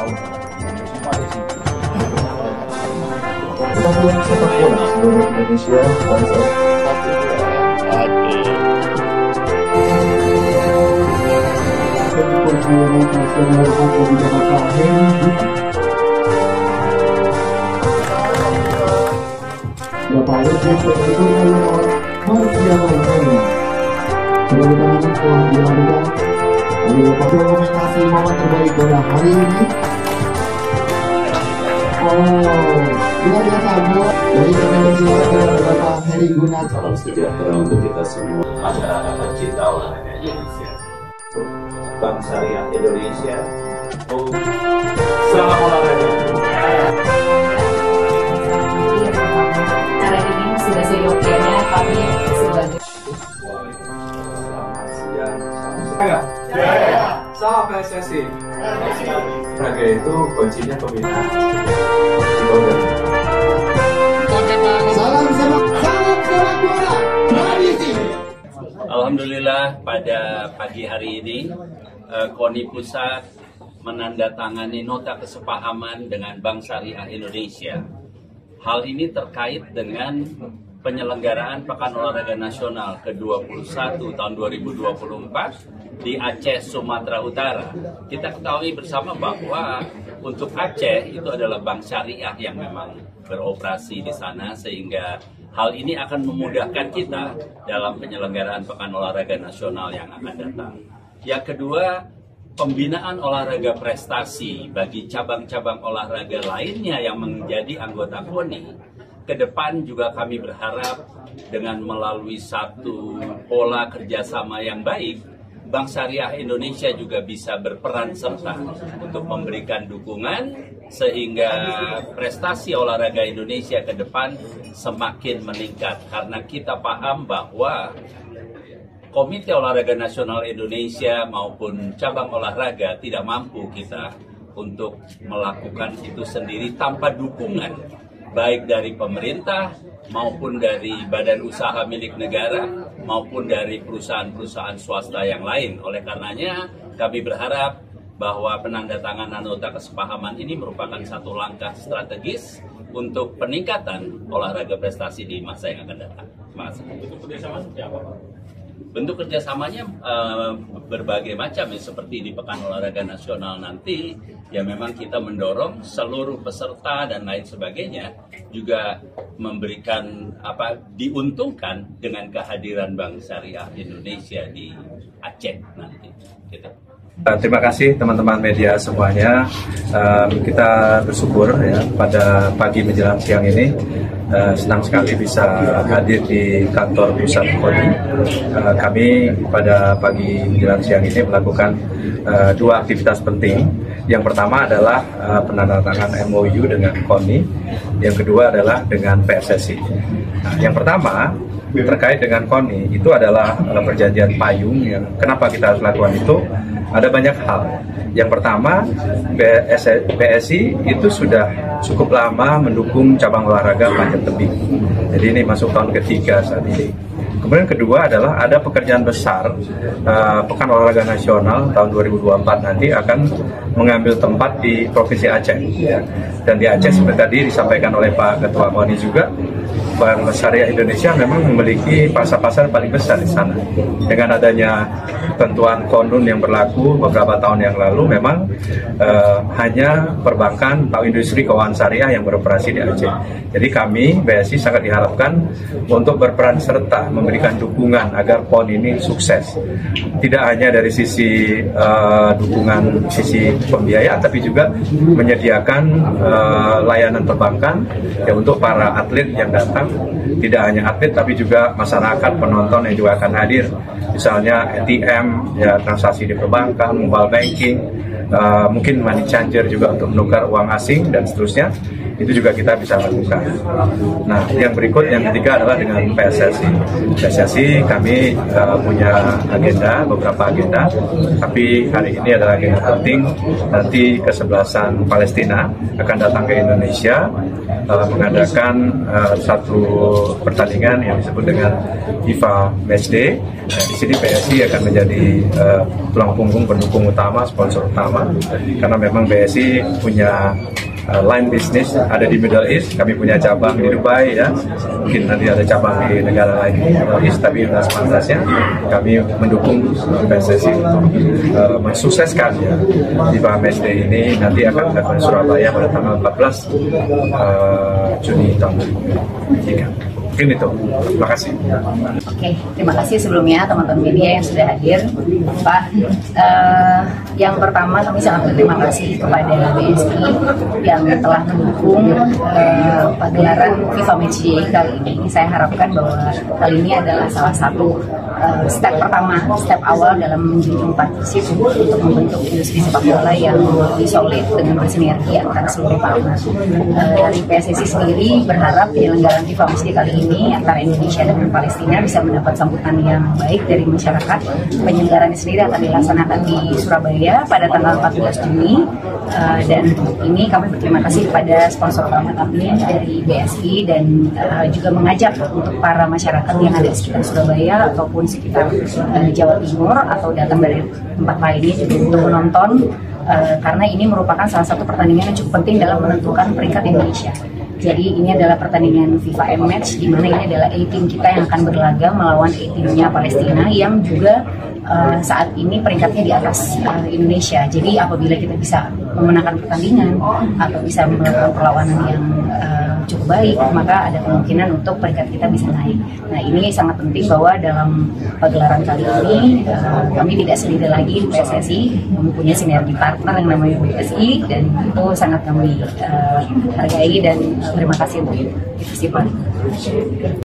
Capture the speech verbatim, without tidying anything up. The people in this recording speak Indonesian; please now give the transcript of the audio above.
Persatuan Sepak Bola Seluruh Indonesia sponsor. Perjuangan nasional aku di Jakarta Heri Duti. Bapak Legend Presiden Nasional Marsya Maulana. Mudah-mudahan telah dilakukan oleh Bapak dokumentasi momen terbaik pada hari ini. Oh, luar biasa Bu. Dari Indonesia dan Bapak Heri Gunat. Salam sejahtera untuk kita semua, masyarakat tercinta olahraga Indonesia. Bank Syariah Indonesia. Oh, selamat olahraga. Hari ini sudah seyogyanya kami sebagai Selamat siang, salam sejahtera. Salam P S S I. Olahraga itu kuncinya pembinaan. Salam sepak salam sepak bola tradisi. Alhamdulillah pada pagi hari ini KONI Pusat menandatangani nota kesepahaman dengan Bank Syariah Indonesia. Hal ini terkait dengan penyelenggaraan Pekan Olahraga Nasional ke dua puluh satu tahun dua ribu dua puluh empat di Aceh, Sumatera Utara. Kita ketahui bersama bahwa untuk Aceh itu adalah Bank Syariah yang memang beroperasi di sana, sehingga hal ini akan memudahkan kita dalam penyelenggaraan Pekan Olahraga Nasional yang akan datang. Yang kedua, pembinaan olahraga prestasi bagi cabang-cabang olahraga lainnya yang menjadi anggota KONI. Ke depan juga kami berharap dengan melalui satu pola kerjasama yang baik, Bank Syariah Indonesia juga bisa berperan serta untuk memberikan dukungan sehingga prestasi olahraga Indonesia ke depan semakin meningkat. Karena kita paham bahwa Komite Olahraga Nasional Indonesia maupun cabang olahraga tidak mampu kita untuk melakukan itu sendiri tanpa dukungan baik dari pemerintah maupun dari badan usaha milik negara maupun dari perusahaan-perusahaan swasta yang lain. Oleh karenanya kami berharap bahwa penandatanganan nota kesepahaman ini merupakan satu langkah strategis untuk peningkatan olahraga prestasi di masa yang akan datang. Terima kasih. Bentuk kerjasama seperti apa, Pak? Bentuk kerjasamanya uh, berbagai macam ya, seperti di Pekan Olahraga Nasional nanti ya memang kita mendorong seluruh peserta dan lain sebagainya juga memberikan apa diuntungkan dengan kehadiran Bank Syariah Indonesia di Aceh nanti. Gitu. Terima kasih teman-teman media semuanya. Um, kita bersyukur ya pada pagi menjelang siang ini uh, senang sekali bisa hadir di kantor pusat KONI. Uh, kami pada pagi menjelang siang ini melakukan uh, dua aktivitas penting. Yang pertama adalah uh, penandatangan M O U dengan KONI. Yang kedua adalah dengan P S S I. Nah, yang pertama terkait dengan KONI itu adalah uh, perjanjian payung. Yang kenapa kita harus lakukan itu? Ada banyak hal. Yang pertama, P S I itu sudah cukup lama mendukung cabang olahraga panjat tebing. Jadi ini masuk tahun ketiga saat ini. Kemudian kedua adalah ada pekerjaan besar uh, Pekan Olahraga Nasional tahun dua ribu dua puluh empat nanti akan mengambil tempat di Provinsi Aceh. Dan di Aceh seperti tadi disampaikan oleh Pak Ketua KONI juga, Bank Syariah Indonesia memang memiliki pasar-pasar paling besar di sana. Dengan adanya ketentuan kondun yang berlaku beberapa tahun yang lalu, memang uh, hanya perbankan atau industri keuangan syariah yang beroperasi di Aceh. Jadi kami B S I sangat diharapkan untuk berperan serta memberikan dukungan agar P O N ini sukses. Tidak hanya dari sisi uh, dukungan sisi pembiayaan, tapi juga menyediakan uh, layanan perbankan ya untuk para atlet yang datang. Tidak hanya atlet tapi juga masyarakat penonton yang juga akan hadir, misalnya A T M ya, transaksi di perbankan, mobile banking, uh, mungkin money changer juga untuk menukar uang asing dan seterusnya. itu juga kita bisa lakukan. Nah, yang berikut yang ketiga adalah dengan P S S I. P S S I kami uh, punya agenda, beberapa agenda, tapi hari ini adalah agenda penting. Nanti kesebelasan Palestina akan datang ke Indonesia uh, mengadakan uh, satu pertandingan yang disebut dengan FIFA Matchday. Nah, di sini P S I akan menjadi uh, tulang punggung pendukung utama, sponsor utama, karena memang P S I punya Uh, line bisnis ada di Middle East, kami punya cabang di Dubai ya, mungkin nanti ada cabang di negara lain di Middle East, tapi atas pantasnya kami mendukung P S S I untuk uh, mensukseskan ya FIFA Matchday ini. Nanti akan dilakukan di Surabaya pada tanggal empat belas uh, Juni tahun dua ribu dua puluh tiga. Mungkin itu. Terima kasih. Oke, terima kasih sebelumnya teman-teman media yang sudah hadir. Pak, uh, yang pertama kami sangat berterima kasih kepada B S I yang telah mendukung uh, pagelaran FIFA Matchday kali ini. Saya harapkan bahwa kali ini adalah salah satu uh, step pertama, step awal dalam menjunjung partnership untuk membentuk industri sepak bola yang lebih solid dengan bersinergi antara seluruh partner. Uh, dari P S S I sendiri berharap penyelenggaraan FIFA Matchday kali ini ini antara Indonesia dengan Palestina bisa mendapat sambutan yang baik dari masyarakat. Penyelenggaraan sendiri akan dilaksanakan di Surabaya pada tanggal empat belas Juni, uh, dan ini kami berterima kasih kepada sponsor utama kami dari B S I dan uh, juga mengajak untuk para masyarakat yang ada di sekitar Surabaya ataupun sekitar uh, Jawa Timur atau datang dari tempat lainnya juga untuk menonton, uh, karena ini merupakan salah satu pertandingan yang cukup penting dalam menentukan peringkat Indonesia. Jadi ini adalah pertandingan FIFA M-Match, di mana ini adalah A-Team kita yang akan berlaga melawan A-Teamnya Palestina yang juga uh, saat ini peringkatnya di atas uh, Indonesia. Jadi apabila kita bisa memenangkan pertandingan atau bisa melakukan perlawanan yang uh, cukup baik, maka ada kemungkinan untuk peringkat kita bisa naik. Nah, ini sangat penting bahwa dalam pagelaran kali ini uh, kami tidak sendiri lagi di P S S I, mempunyai sinergi partner yang namanya B S I, dan itu sangat kami uh, hargai dan uh, terima kasih untuk itu. Itu sih Pak.